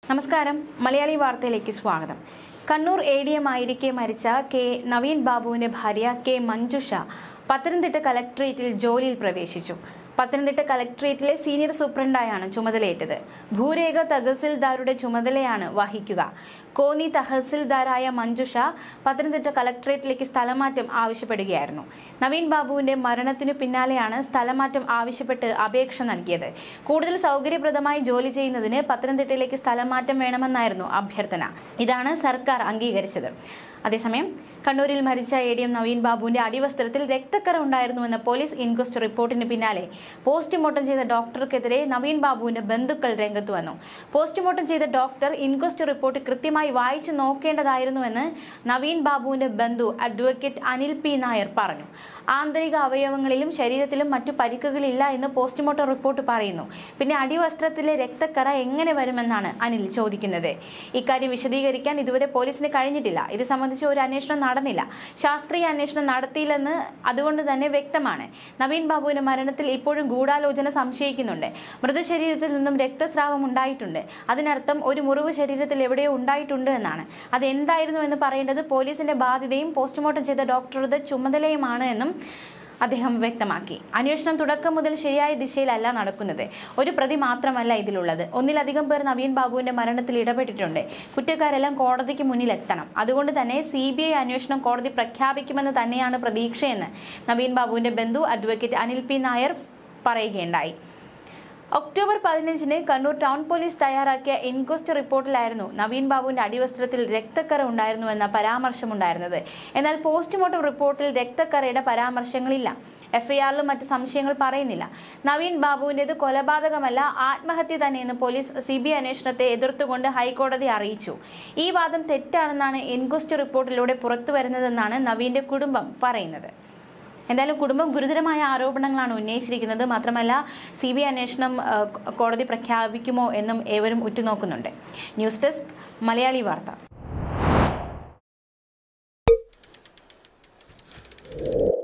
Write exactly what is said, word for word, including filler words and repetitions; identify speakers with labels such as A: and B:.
A: നമസ്കാരം മലയാളി വാർത്തയിലേക്ക് സ്വാഗതം. കണ്ണൂർ എ ഡി എം ആയിരിക്കെ മരിച്ച കെ നവീൻ ബാബുവിന്റെ ഭാര്യ കെ മഞ്ജുഷ പത്തനംതിട്ട കളക്ടറേറ്റിൽ ജോലിയിൽ പ്രവേശിച്ചു. പത്തനംതിട്ട കളക്ടറേറ്റിലെ സീനിയർ സൂപ്രണ്ടായാണ് ചുമതലയേറ്റത്. ഭൂരേഖ തഹസിൽദാരുടെ ചുമതലയാണ് വഹിക്കുക. കോന്നി തഹസിൽദാരായ മഞ്ജുഷ പത്തനംതിട്ട കളക്ടറേറ്റിലേക്ക് സ്ഥലമാറ്റം ആവശ്യപ്പെടുകയായിരുന്നു. നവീൻ ബാബുവിന്റെ മരണത്തിനു പിന്നാലെയാണ് സ്ഥലമാറ്റം ആവശ്യപ്പെട്ട് അപേക്ഷ നൽകിയത്. കൂടുതൽ സൗകര്യപ്രദമായി ജോലി ചെയ്യുന്നതിന് പത്തനംതിട്ടയിലേക്ക് സ്ഥലമാറ്റം വേണമെന്നായിരുന്നു അഭ്യർത്ഥന. ഇതാണ് സർക്കാർ അംഗീകരിച്ചത്. അതേസമയം കണ്ണൂരിൽ മരിച്ച എ ഡി എം നവീൻ ബാബുവിന്റെ അടിവസ്ത്രത്തിൽ രക്തക്കറ ഉണ്ടായിരുന്നുവെന്ന പോലീസ് ഇൻക്വസ്റ്റ് റിപ്പോർട്ടിന് പിന്നാലെ പോസ്റ്റ്മോർട്ടം ചെയ്ത ഡോക്ടർക്കെതിരെ നവീൻ ബാബുവിന്റെ ബന്ധുക്കൾ രംഗത്ത് വന്നു. പോസ്റ്റ്മോർട്ടം ചെയ്ത ഡോക്ടർ ഇൻക്വസ്റ്റ് റിപ്പോർട്ട് കൃത്യമായി വായിച്ചു നോക്കേണ്ടതായിരുന്നുവെന്ന് നവീൻ ബാബുവിന്റെ ബന്ധു അഡ്വക്കേറ്റ് അനിൽ പി നായർ പറഞ്ഞു. ആന്തരിക അവയവങ്ങളിലും ശരീരത്തിലും മറ്റു പരിക്കുകളില്ല എന്ന് പോസ്റ്റ്മോർട്ടം റിപ്പോർട്ട് പറയുന്നു. പിന്നെ അടിവസ്ത്രത്തിലെ രക്തക്കറ എങ്ങനെ വരുമെന്നാണ് അനിൽ ചോദിക്കുന്നത്. ഇക്കാര്യം വിശദീകരിക്കാൻ ഇതുവരെ പോലീസിന് കഴിഞ്ഞിട്ടില്ല. ഇത് സംബന്ധിച്ച് ഒരു അന്വേഷണം നടന്നില്ല. ശാസ്ത്രീയ അന്വേഷണം നടത്തിയില്ലെന്ന് അതുകൊണ്ട് തന്നെ വ്യക്തമാണ്. നവീൻ ബാബുവിന്റെ മരണത്തിൽ ഇപ്പോഴും ഗൂഢാലോചന സംശയിക്കുന്നുണ്ട്. മൃതശരീരത്തിൽ നിന്നും രക്തസ്രാവം ഉണ്ടായിട്ടുണ്ട്. അതിനർത്ഥം ഒരു മുറിവ് ശരീരത്തിൽ എവിടെയോ ഉണ്ടായിട്ടുണ്ട് എന്നാണ്. അത് എന്തായിരുന്നു എന്ന് പറയേണ്ടത് പോലീസിന്റെ ബാധ്യതയും പോസ്റ്റ്മോർട്ടം ചെയ്ത ഡോക്ടറുടെ ചുമതലയുമാണ് എന്നും അദ്ദേഹം വ്യക്തമാക്കി. അന്വേഷണം തുടക്കം മുതൽ ശരിയായ ദിശയിലല്ല നടക്കുന്നത്. ഒരു പ്രതി മാത്രമല്ല ഇതിലുള്ളത്. ഒന്നിലധികം പേർ നവീൻ ബാബുവിന്റെ മരണത്തിൽ ഇടപെട്ടിട്ടുണ്ട്. കുറ്റക്കാരെല്ലാം കോടതിക്ക് മുന്നിൽ എത്തണം. അതുകൊണ്ട് തന്നെ സി ബി ഐ അന്വേഷണം കോടതി പ്രഖ്യാപിക്കുമെന്ന് തന്നെയാണ് പ്രതീക്ഷയെന്ന് നവീൻ ബാബുവിന്റെ ബന്ധു അഡ്വക്കേറ്റ് അനിൽ പി നായർ പറയുകയുണ്ടായി. ഒക്ടോബർ പതിനഞ്ചിന് കണ്ണൂർ ടൗൺ പോലീസ് തയ്യാറാക്കിയ ഇൻക്വസ്റ്റ് റിപ്പോർട്ടിലായിരുന്നു നവീൻ ബാബുവിന്റെ അടിവസ്ത്രത്തിൽ രക്തക്കറ ഉണ്ടായിരുന്നുവെന്ന പരാമർശമുണ്ടായിരുന്നത്. എന്നാൽ പോസ്റ്റ്മോർട്ടം റിപ്പോർട്ടിൽ രക്തക്കറയുടെ പരാമർശങ്ങളില്ല. എഫ്ഐആറിലും മറ്റ് സംശയങ്ങൾ പറയുന്നില്ല. നവീൻ ബാബുവിന്റേത് കൊലപാതകമല്ല, ആത്മഹത്യ തന്നെയെന്ന് പോലീസ് സി ബി ഐ അന്വേഷണത്തെ എതിർത്തുകൊണ്ട് ഹൈക്കോടതി അറിയിച്ചു. ഈ വാദം തെറ്റാണെന്നാണ് ഇൻക്വസ്റ്റ് റിപ്പോർട്ടിലൂടെ പുറത്തുവരുന്നതെന്നാണ് നവീന്റെ കുടുംബം പറയുന്നത്. എന്തായാലും കുടുംബം ഗുരുതരമായ ആരോപണങ്ങളാണ് ഉന്നയിച്ചിരിക്കുന്നത്. മാത്രമല്ല സി ബി ഐ അന്വേഷണം കോടതി പ്രഖ്യാപിക്കുമോ എന്നും ഏവരും ഉറ്റുനോക്കുന്നുണ്ട്. ന്യൂസ് ഡെസ്ക് മലയാളി വാർത്ത.